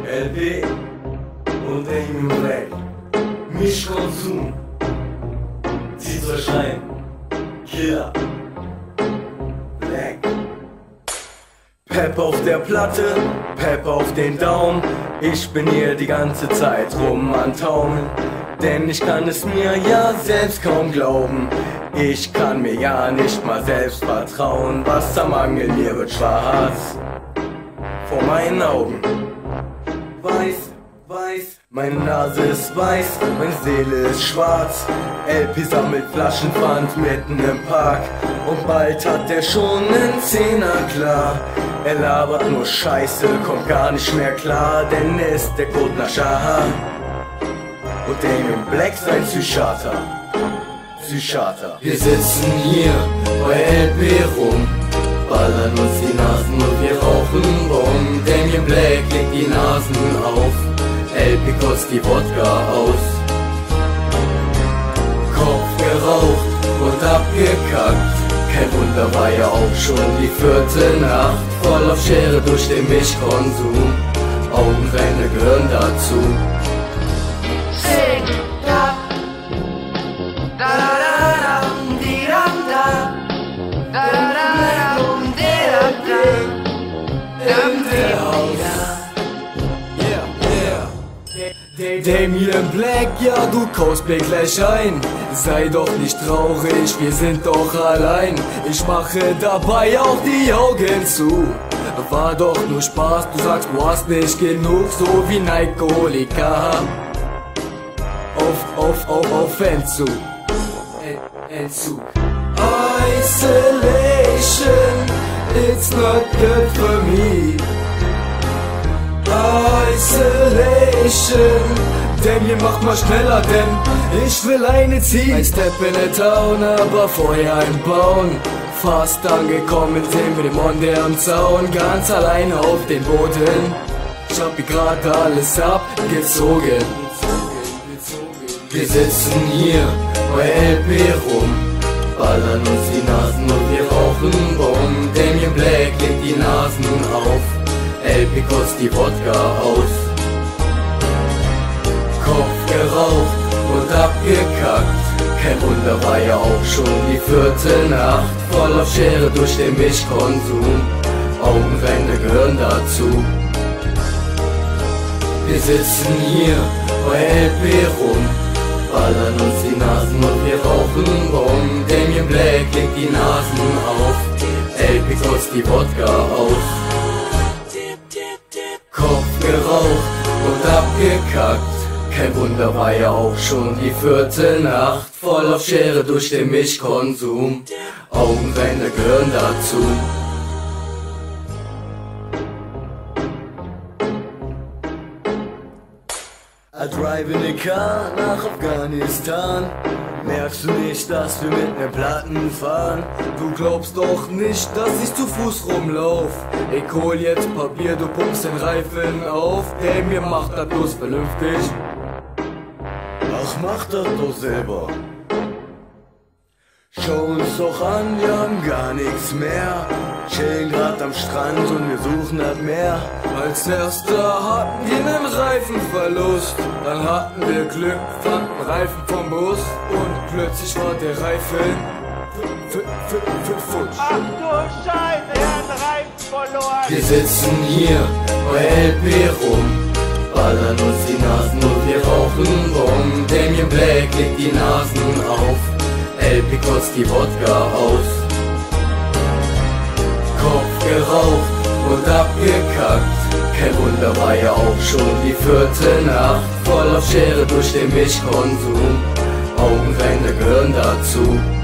LP und Damien Black. Mischkonsum. Zieht euch rein. Killer. Black. Pep auf der Platte, Pep auf den Daumen. Ich bin hier die ganze Zeit rum an Taumeln. Denn ich kann es mir ja selbst kaum glauben. Ich kann mir ja nicht mal selbst vertrauen. Was am Mangel, mir wird schwarz vor meinen Augen. Weiß, weiß, meine Nase ist weiß, meine Seele ist schwarz. LP sammelt Flaschenpfand mitten im Park. Und bald hat er schon nen Zehner klar. Er labert nur Scheiße, kommt gar nicht mehr klar. Denn er ist der Code nach Shah. Und Damien Black sein Psychiater. Psychiater. Wir sitzen hier bei LP rum, ballern uns die Nasen und wir rauchen Bon. Damien Black legt die Nasen auf, LP kotzt die Wodka aus. Kopf geraucht und abgekackt, kein Wunder, war ja auch schon die 4. Nacht. Voll auf Schere durch den Mischkonsum, Augenränder gehören dazu. Damien Black, ja du kaust mir gleich ein. Sei doch nicht traurig, wir sind doch allein. Ich mache dabei auch die Augen zu. War doch nur Spaß, du sagst du hast nicht genug, so wie Alkoholiker. Auf Entzug. Entzug. Isolation, it's not good for me. Isolation, Damien, mach mal schneller, denn ich will eine ziehen. Ein Step in the Town, aber vorher ein Bauen. Fast angekommen sind wir dem Monde am Zaun. Ganz alleine auf den Boden. Ich hab hier grad alles abgezogen. Wir sitzen hier bei LP rum, ballern uns die Nasen und wir rauchen Bon. Damien Black legt die Nasen auf, LP kotzt die Wodka aus. Kopf geraucht und abgekackt, kein Wunder, war ja auch schon die 4. Nacht. Voll auf Schere durch den Mischkonsum, Augenränder gehören dazu. Wir sitzen hier bei LP rum, ballern uns die Nasen und wir rauchen Bon. Damien Black legt die Nasen auf, LP kotzt die Wodka aus. Kopf geraucht und abgekackt, kein Wunder, war ja auch schon die 4. Nacht. Voll auf Schere durch den Mischkonsum, Augenränder gehören dazu. I drive in a car nach Afghanistan. Merkst du nicht, dass wir mit nen Platten fahren? Du glaubst doch nicht, dass ich zu Fuß rumlauf. Ich hol jetzt Papier, du pumpst den Reifen auf. Damien macht das bloß vernünftig. Ach, mach das doch selber. Schau uns doch an, wir haben gar nichts mehr. Chillen grad am Strand und wir suchen nach Meer. Als erster hatten wir nen Reifenverlust. Dann hatten wir Glück, fanden Reifen vom Bus. Und plötzlich war der Reifen futsch. Ach du Scheiße, er hat den Reifen verloren. Wir sitzen hier bei LP rum, ballern uns die Nasen und wir rauchen Bon. Damien Black legt die Nasen auf, LP kotzt die Wodka aus. Kopf geraucht und abgekackt, kein Wunder, war ja auch schon die 4. Nacht. Voll auf Schere durch den Mischkonsum, Augenränder gehören dazu.